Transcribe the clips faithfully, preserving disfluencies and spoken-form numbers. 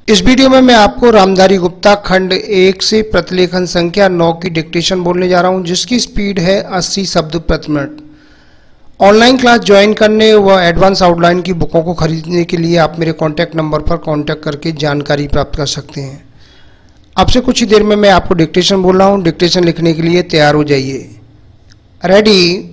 इस वीडियो में मैं आपको रामधारी गुप्ता खंड एक से प्रतिलेखन संख्या नौ की डिक्टेशन बोलने जा रहा हूं, जिसकी स्पीड है अस्सी शब्द प्रति मिनट। ऑनलाइन क्लास ज्वाइन करने व एडवांस आउटलाइन की बुकों को खरीदने के लिए आप मेरे कॉन्टैक्ट नंबर पर कॉन्टैक्ट करके जानकारी प्राप्त कर सकते हैं। अब से कुछ ही देर में मैं आपको डिक्टेशन बोल रहा हूं। डिक्टेशन लिखने के लिए तैयार हो जाइए। रेडी।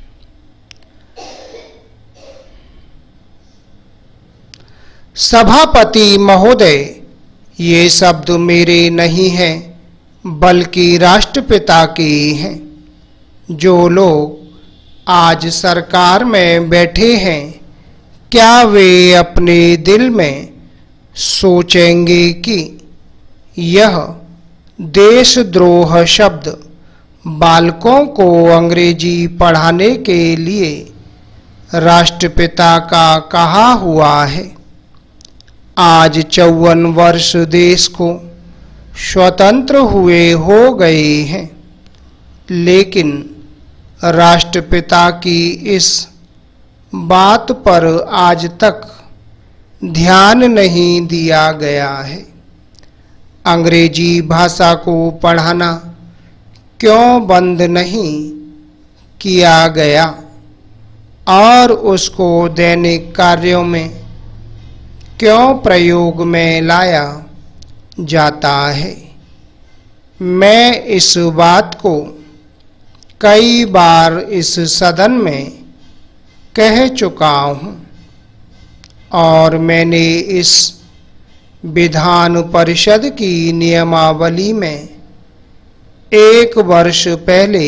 सभापति महोदय, ये शब्द मेरे नहीं हैं बल्कि राष्ट्रपिता के हैं। जो लोग आज सरकार में बैठे हैं, क्या वे अपने दिल में सोचेंगे कि यह देशद्रोह शब्द बालकों को अंग्रेजी पढ़ाने के लिए राष्ट्रपिता का कहा हुआ है। आज चौवन वर्ष देश को स्वतंत्र हुए हो गए हैं, लेकिन राष्ट्रपिता की इस बात पर आज तक ध्यान नहीं दिया गया है। अंग्रेजी भाषा को पढ़ाना क्यों बंद नहीं किया गया और उसको दैनिक कार्यों में क्यों प्रयोग में लाया जाता है। मैं इस बात को कई बार इस सदन में कह चुका हूँ और मैंने इस विधान परिषद की नियमावली में एक वर्ष पहले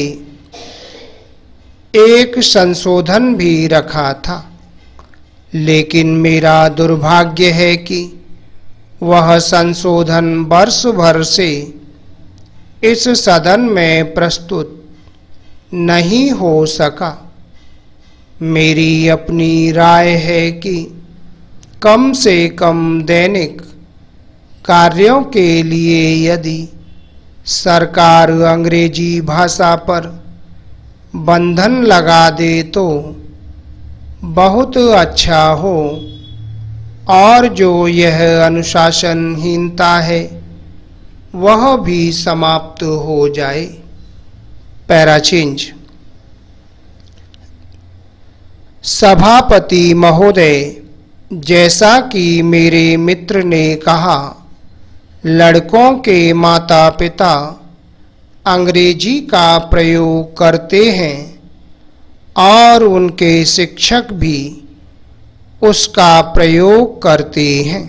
एक संशोधन भी रखा था, लेकिन मेरा दुर्भाग्य है कि वह संशोधन वर्ष भर से इस सदन में प्रस्तुत नहीं हो सका। मेरी अपनी राय है कि कम से कम दैनिक कार्यों के लिए यदि सरकार अंग्रेजी भाषा पर बंधन लगा दे तो बहुत अच्छा हो, और जो यह अनुशासनहीनता है वह भी समाप्त हो जाए। Para change. सभापति महोदय, जैसा कि मेरे मित्र ने कहा, लड़कों के माता पिता अंग्रेजी का प्रयोग करते हैं और उनके शिक्षक भी उसका प्रयोग करते हैं।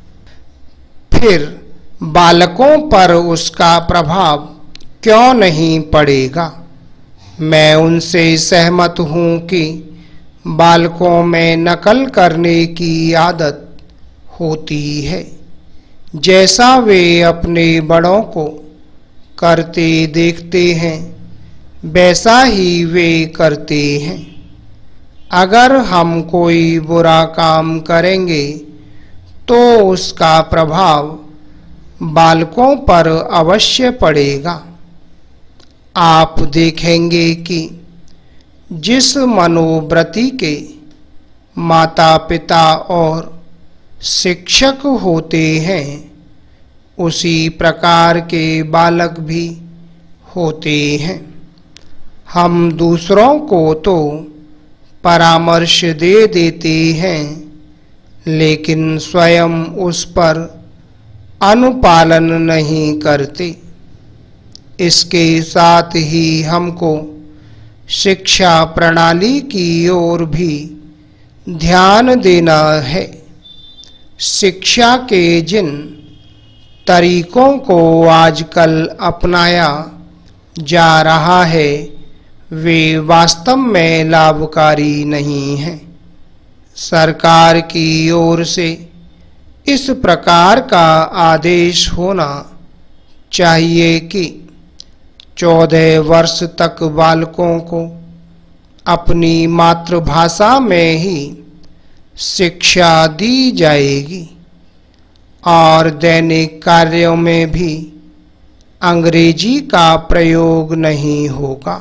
फिर बालकों पर उसका प्रभाव क्यों नहीं पड़ेगा। मैं उनसे सहमत हूँ कि बालकों में नकल करने की आदत होती है, जैसा वे अपने बड़ों को करते देखते हैं वैसा ही वे करते हैं। अगर हम कोई बुरा काम करेंगे तो उसका प्रभाव बालकों पर अवश्य पड़ेगा। आप देखेंगे कि जिस मनोवृत्ति के माता पिता और शिक्षक होते हैं, उसी प्रकार के बालक भी होते हैं। हम दूसरों को तो परामर्श दे देते हैं, लेकिन स्वयं उस पर अनुपालन नहीं करते। इसके साथ ही हमको शिक्षा प्रणाली की ओर भी ध्यान देना है। शिक्षा के जिन तरीकों को आजकल अपनाया जा रहा है वे वास्तव में लाभकारी नहीं हैं। सरकार की ओर से इस प्रकार का आदेश होना चाहिए कि चौदह वर्ष तक बालकों को अपनी मातृभाषा में ही शिक्षा दी जाएगी और दैनिक कार्यों में भी अंग्रेजी का प्रयोग नहीं होगा।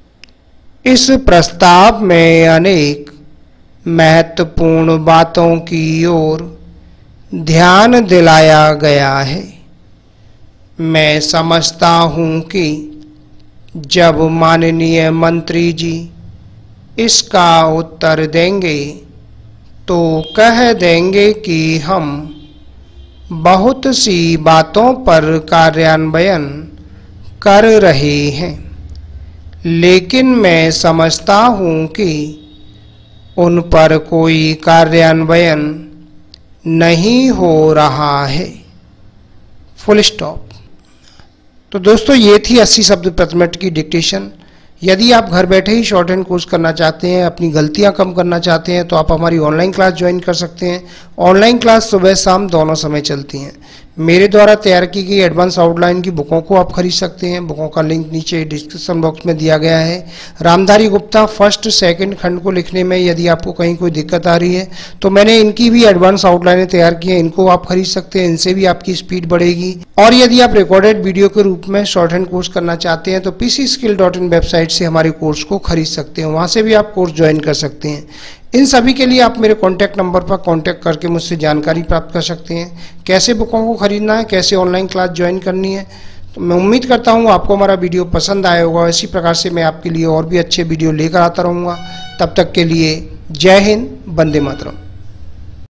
इस प्रस्ताव में अनेक महत्वपूर्ण बातों की ओर ध्यान दिलाया गया है। मैं समझता हूं कि जब माननीय मंत्री जी इसका उत्तर देंगे तो कह देंगे कि हम बहुत सी बातों पर कार्यान्वयन कर रहे हैं, लेकिन मैं समझता हूं कि उन पर कोई कार्यान्वयन नहीं हो रहा है। Full stop. तो दोस्तों ये थी अस्सी शब्द प्रति मिनट की डिक्टेशन। यदि आप घर बैठे ही शॉर्ट हैंड कोर्स करना चाहते हैं, अपनी गलतियां कम करना चाहते हैं, तो आप हमारी ऑनलाइन क्लास ज्वाइन कर सकते हैं। ऑनलाइन क्लास सुबह शाम दोनों समय चलती हैं। मेरे द्वारा तैयार की गई एडवांस आउटलाइन की बुकों को आप खरीद सकते हैं। बुकों का लिंक नीचे डिस्क्रिप्शन बॉक्स में दिया गया है। रामधारी गुप्ता फर्स्ट सेकंड खंड को लिखने में यदि आपको कहीं कोई दिक्कत आ रही है तो मैंने इनकी भी एडवांस आउटलाइनें तैयार की हैं, इनको आप खरीद सकते हैं। इनसे भी आपकी स्पीड बढ़ेगी। और यदि आप रिकॉर्डेड वीडियो के रूप में शॉर्ट हैंड कोर्स करना चाहते हैं तो PC skill dot in website से हमारे कोर्स को खरीद सकते हैं, वहां से भी आप कोर्स ज्वाइन कर सकते हैं। इन सभी के लिए आप मेरे कॉन्टैक्ट नंबर पर कॉन्टैक्ट करके मुझसे जानकारी प्राप्त कर सकते हैं, कैसे बुकों को खरीदना है, कैसे ऑनलाइन क्लास ज्वाइन करनी है। तो मैं उम्मीद करता हूँ आपको हमारा वीडियो पसंद आया होगा। इसी प्रकार से मैं आपके लिए और भी अच्छे वीडियो लेकर आता रहूँगा। तब तक के लिए जय हिंद, वंदे मातरम।